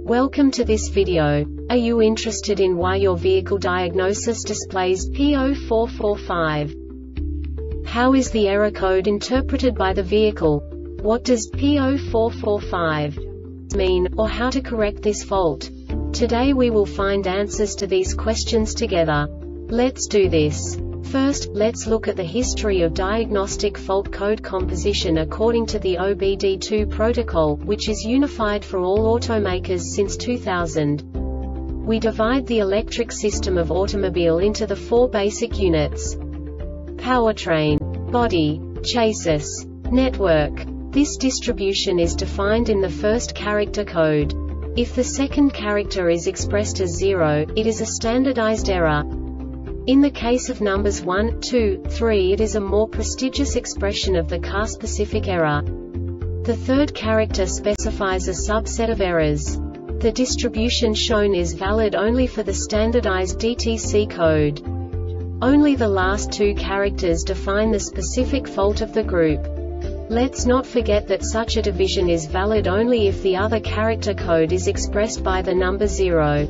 Welcome to this video. Are you interested in why your vehicle diagnosis displays P0445? How is the error code interpreted by the vehicle? What does P0445 mean, or how to correct this fault? Today we will find answers to these questions together. Let's do this. First, let's look at the history of diagnostic fault code composition according to the OBD2 protocol, which is unified for all automakers since 2000. We divide the electric system of automobile into the four basic units: powertrain, body, chassis, network. This distribution is defined in the first character code. If the second character is expressed as 0, it is a standardized error. In the case of numbers 1, 2, 3, it is a more prestigious expression of the car-specific error. The third character specifies a subset of errors. The distribution shown is valid only for the standardized DTC code. Only the last two characters define the specific fault of the group. Let's not forget that such a division is valid only if the other character code is expressed by the number 0.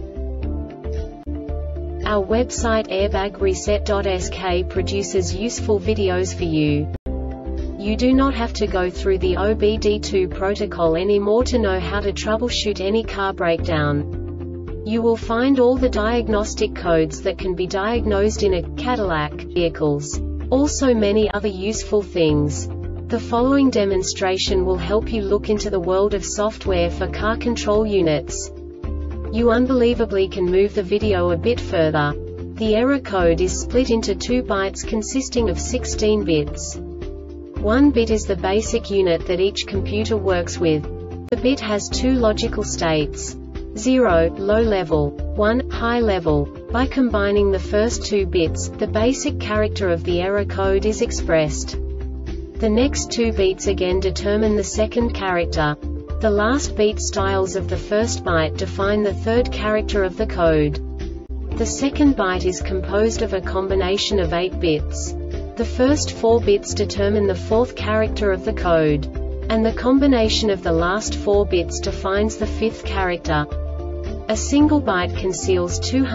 Our website airbagreset.sk produces useful videos for you. You do not have to go through the OBD2 protocol anymore to know how to troubleshoot any car breakdown. You will find all the diagnostic codes that can be diagnosed in a Cadillac vehicles. Also many other useful things. The following demonstration will help you look into the world of software for car control units. You unbelievably can move the video a bit further. The error code is split into 2 bytes consisting of 16 bits. 1 bit is the basic unit that each computer works with. The bit has 2 logical states: 0, low level, 1, high level. By combining the first 2 bits, the basic character of the error code is expressed. The next 2 beats again determine the second character. The last beat styles of the first byte define the third character of the code. The second byte is composed of a combination of 8 bits. The first 4 bits determine the fourth character of the code. And the combination of the last 4 bits defines the fifth character. A single byte conceals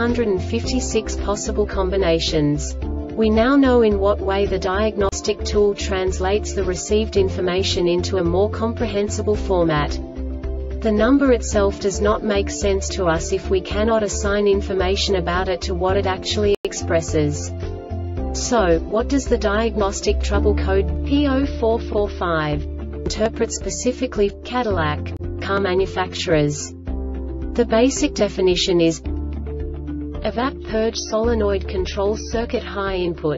256 possible combinations. We now know in what way the diagnostic tool translates the received information into a more comprehensible format. The number itself does not make sense to us if we cannot assign information about it to what it actually expresses. So, what does the diagnostic trouble code P0445 interpret specifically for Cadillac car manufacturers? The basic definition is evap purge solenoid control circuit high input.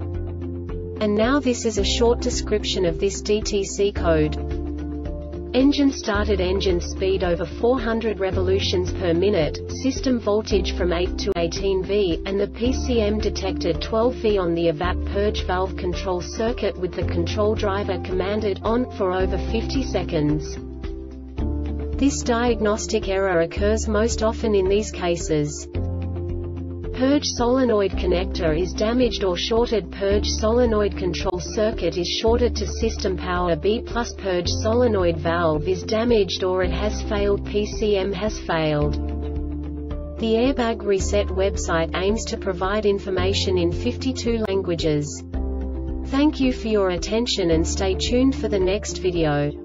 And now this is a short description of this DTC code. Engine started, engine speed over 400 revolutions per minute, system voltage from 8 to 18 V, and the PCM detected 12 V on the evap purge valve control circuit with the control driver commanded on for over 50 seconds. This diagnostic error occurs most often in these cases: purge solenoid connector is damaged or shorted, purge solenoid control circuit is shorted to system power B+, purge solenoid valve is damaged or it has failed, PCM has failed. The Airbag Reset website aims to provide information in 52 languages. Thank you for your attention and stay tuned for the next video.